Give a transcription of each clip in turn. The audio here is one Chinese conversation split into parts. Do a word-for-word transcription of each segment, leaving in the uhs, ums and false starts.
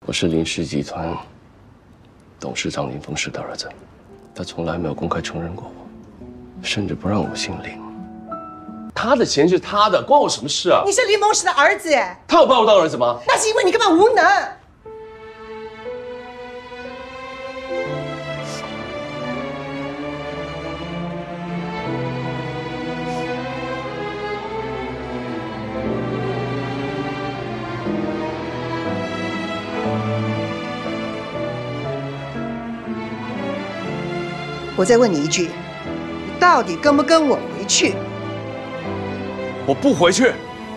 我是林氏集团董事长林峰氏的儿子，他从来没有公开承认过我，甚至不让我姓林。他的钱是他的，关我什么事啊？ 你是林峰氏的儿子， 他有把我当儿子吗？ 那是因为你根本无能。我再问你一句，你到底跟不跟我回去？ 我不回去。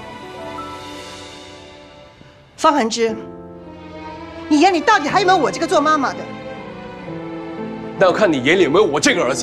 方恒之，你眼里到底还有没有我这个做妈妈的？ 那要看你眼里有没有我这个儿子。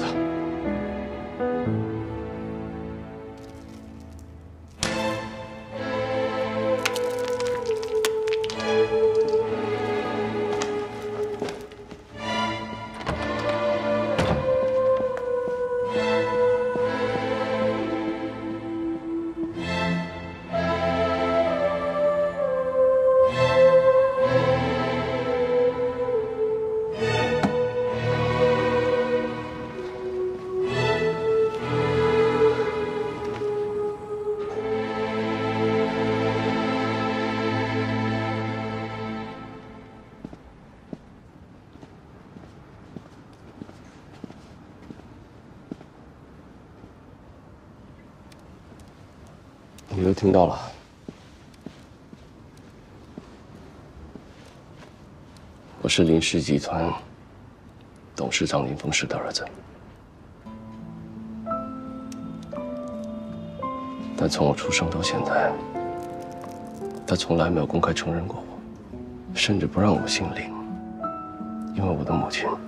你都听到了，我是林氏集团董事长林峰氏的儿子，但从我出生到现在，他从来没有公开承认过我，甚至不让我姓林，因为我的母亲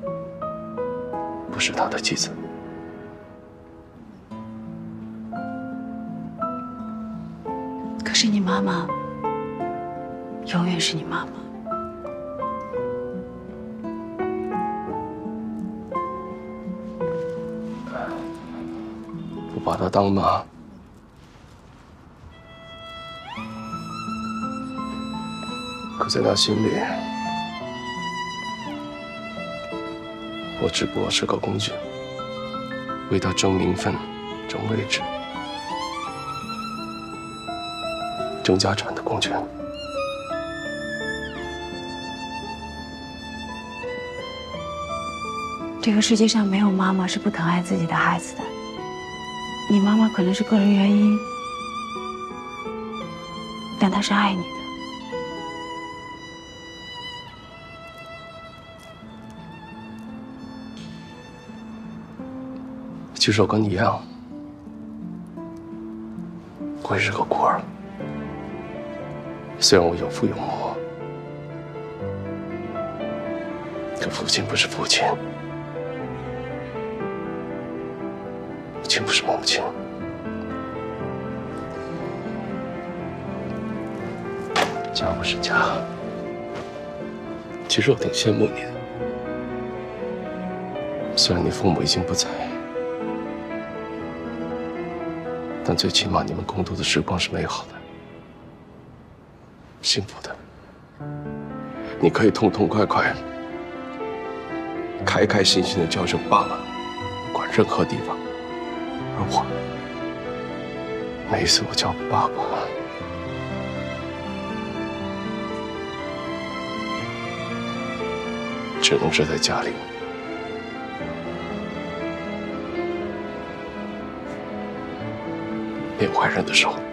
不是他的妻子。 可是你妈妈永远是你妈妈。 不把她当妈，可在她心里，我只不过是个工具，为她争名分、争位置。 争家产的工具。 这个世界上没有妈妈是不疼爱自己的孩子的。你妈妈可能是个人原因，但她是爱你的。 其实我跟你一样，我也是个孤儿。 虽然我有父有母，可父亲不是父亲，母亲不是母亲。家不是家。其实我挺羡慕你的，虽然你父母已经不在，但最起码你们共度的时光是美好的。 幸福的，你可以痛痛快快、开开心心的叫声爸爸，不管任何地方。而我，每一次我叫爸爸，只能是在家里，没有外人的时候。